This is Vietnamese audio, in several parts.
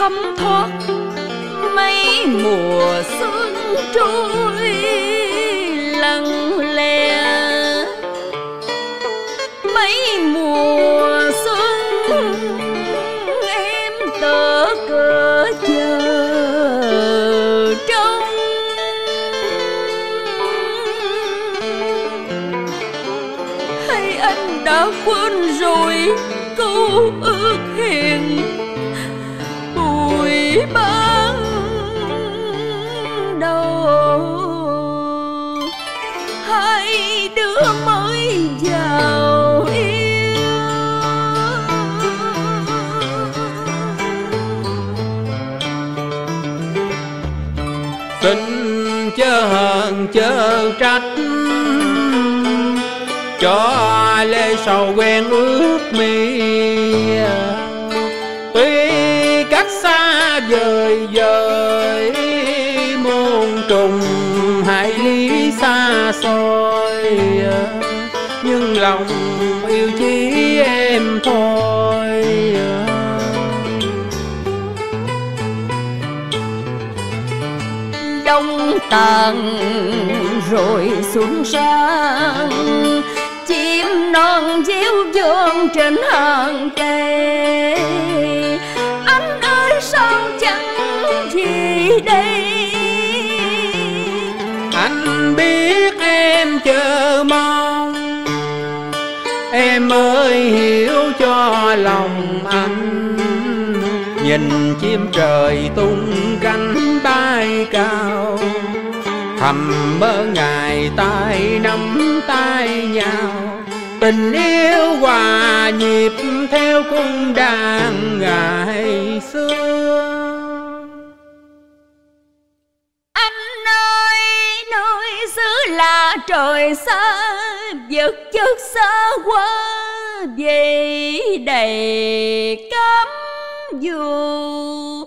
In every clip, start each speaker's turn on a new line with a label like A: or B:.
A: thấm thoát mấy mùa xuân trôi lặng lẽ, mấy mùa xuân em tớ cỡ chờ trông. Hay anh đã quên rồi câu ước hẹn buổi ban đầu, hai đứa mới vào yêu.
B: Xin chớ hờn chớ trách, cho lê sầu quen ước mi. Tuy cách xa vời vời, muôn trùng hải lý xa xôi, nhưng lòng yêu chỉ em thôi.
A: Đông tàn rồi xuân sang, chim non réo vang trên hàng cây. Anh ơi sao chẳng gì đây?
B: Anh biết em chờ mong, em ơi hiểu cho lòng anh. Nhìn chim trời tung cánh bay cao, thầm mơ ngày tay nắm tay nhau. Tình yêu hòa nhịp theo cung đàn ngày xưa.
A: Anh ơi nơi xứ là trời xa, vật chất xa quá về đầy cám dùa.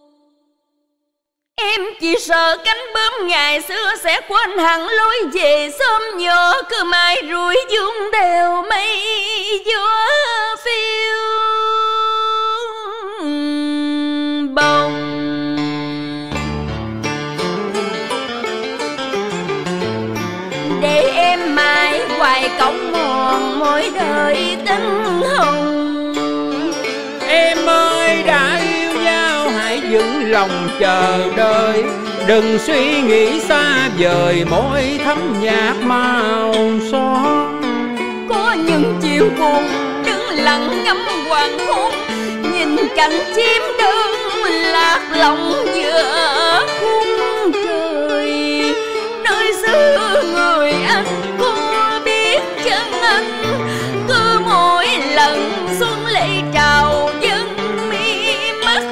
A: Em chỉ sợ cánh bướm ngày xưa sẽ quên hẳn lối về sớm nhỏ, cứ mãi rủi dung đều mây gió phiêu bồng. Để em mãi hoài cổng mòn mỗi đời tinh hồng.
B: Em ơi đã yêu nhau hãy vững lòng chờ đợi, đừng suy nghĩ xa vời môi thấm nhạt màu son.
A: Có những chiều buồn đứng lặng ngắm hoàng hôn, nhìn cảnh chim đơn lạc lòng giữa khung trời. Nơi xưa người anh có biết chân anh, cứ mỗi lần xuân lệ trào dâng mi mắt.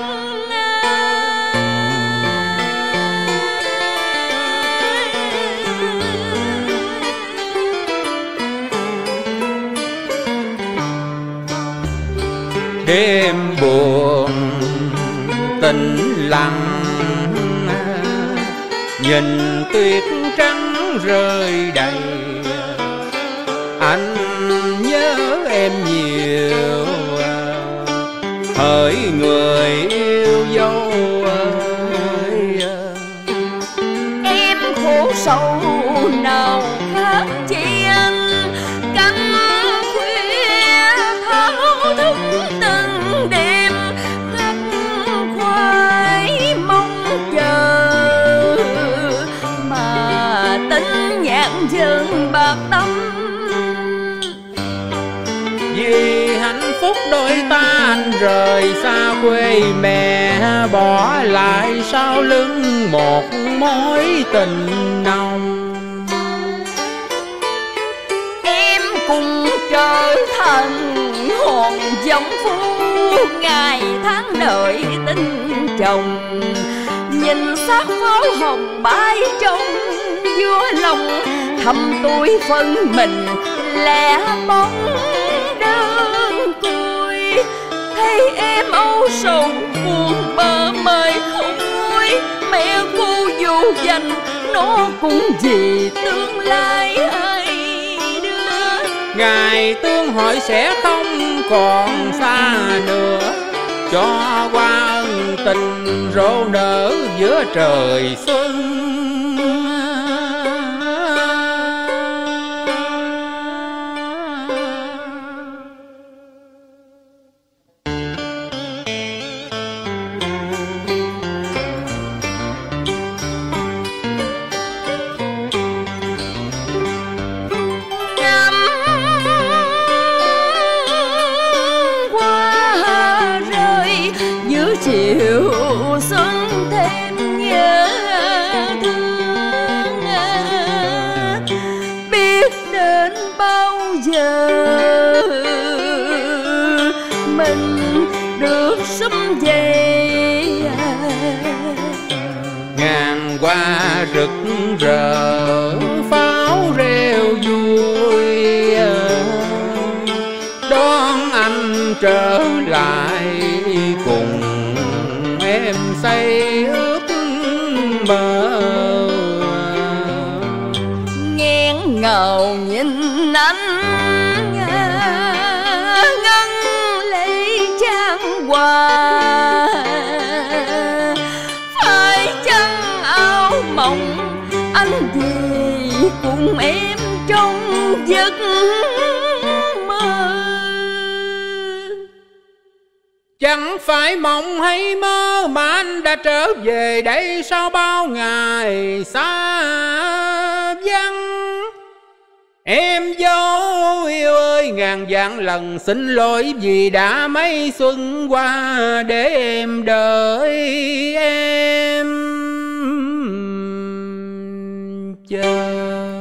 B: Đêm buồn tĩnh lặng, nhìn tuyết trắng rơi đầy. Anh nhớ em nhiều, hỡi người yêu dấu ơi.
A: Em khổ sầu nào khác chi anh, canh khuya thao thức từng đêm, khắc khoải mong chờ mà tính nhãn dần bạc tâm.
B: Vì hạnh phúc đôi ta anh rời xa quê mẹ, bỏ lại sau lưng một mối tình nồng.
A: Em cùng trở thành hồn dòng phu, ngày tháng đợi tình chồng. Nhìn xác pháo hồng bay trong vua lòng, thầm tuổi phân mình lẻ bóng đơn côi. Thấy em âu sầu buồn bờ mời không nguôi, mẹ cô dù dành nó cũng vì tương lai hai đứa.
B: Ngày tương hội sẽ không còn xa nữa, cho qua ân tình rộ nở giữa trời xuân.
A: Chiều xuân thêm nhớ thương, biết đến bao giờ mình được sum vầy.
B: Ngàn hoa rực rỡ pháo reo vui, đón anh trở lại cùng em say ước mơ.
A: Nghẹn ngào nhìn anh ngân lệ trang hoa, phải chăng áo mộng anh về cùng em trong giấc mơ.
B: Chẳng phải mộng hay mơ mà anh đã trở về đây sau bao ngày xa vắng. Em dấu yêu ơi, ngàn vạn lần xin lỗi vì đã mấy xuân qua để em đợi em chờ.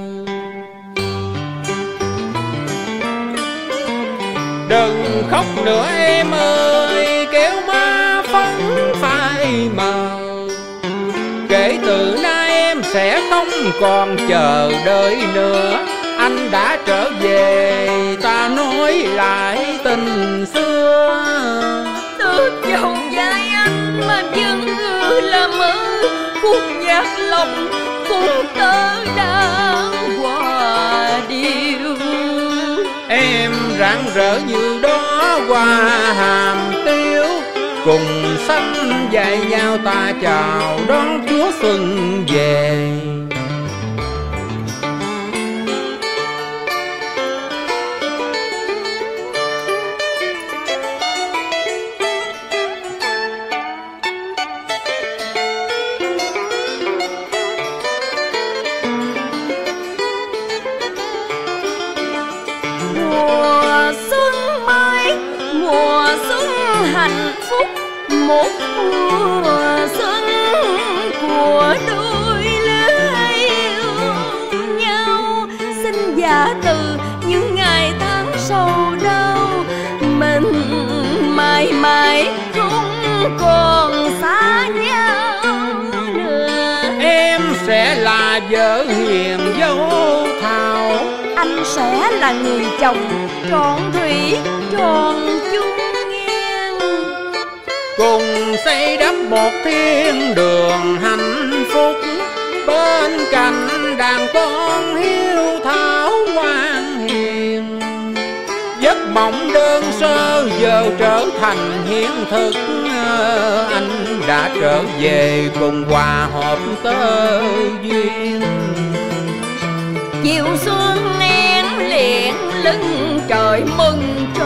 B: Đừng khóc nữa em ơi, kéo má phấn phai mờ. Kể từ nay em sẽ không còn chờ đợi nữa. Anh đã trở về, ta nói lại tình xưa.
A: Tước dầu vai anh mà vẫn là mơ, khúc nhạc lòng cũng tớ đang hòa điệu.
B: Em rạng rỡ như đó hoa hàm tiêu, cùng sánh dạy nhau ta chào đón Chúa xuân về.
A: Hạnh phúc một mùa xuân của đôi lứa yêu nhau, xin giả từ những ngày tháng sầu đau. Mình mãi mãi không còn xa nhau nữa.
B: Em sẽ là vợ hiền dâu thảo,
A: anh sẽ là người chồng trọn thủy tròn chung.
B: Cùng xây đắp một thiên đường hạnh phúc, bên cạnh đàn con hiếu thảo ngoan hiền. Giấc mộng đơn sơ giờ trở thành hiện thực, anh đã trở về cùng hòa hợp tơ duyên.
A: Chiều xuân én liệng lưng trời mừng